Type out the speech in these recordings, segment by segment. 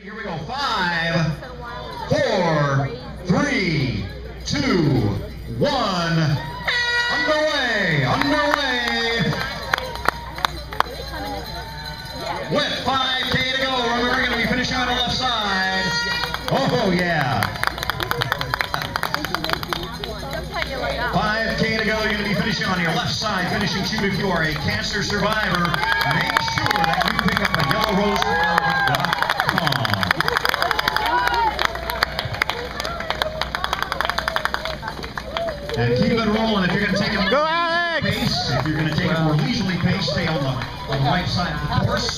Here we go. 5, 4, 3, 2, 1. Underway. With 5K to go. Remember, we're going to be finishing on the left side. Oh, yeah. 5K to go. You're going to be finishing on your left side. Finishing chute if you are a cancer survivor. Make sure that you pick up a yellow rose from outlook.com. And keep it rolling. If you're going to take a more leisurely pace, if you're going to take a more leisurely pace, stay on the right side of the course.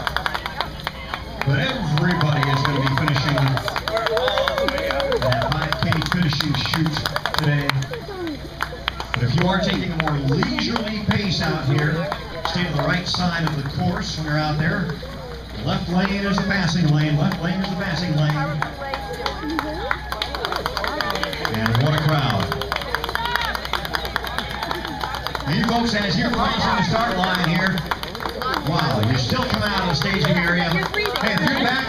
But everybody is going to be finishing that 5K finishing chute today. But if you are taking a more leisurely pace out here, stay to the right side of the course when you're out there. Left lane is a passing lane. Left lane is a passing lane. And what a crowd. And you folks, as you're crossing the start line here, wow, you're still coming out of the staging area. Hey, if you're back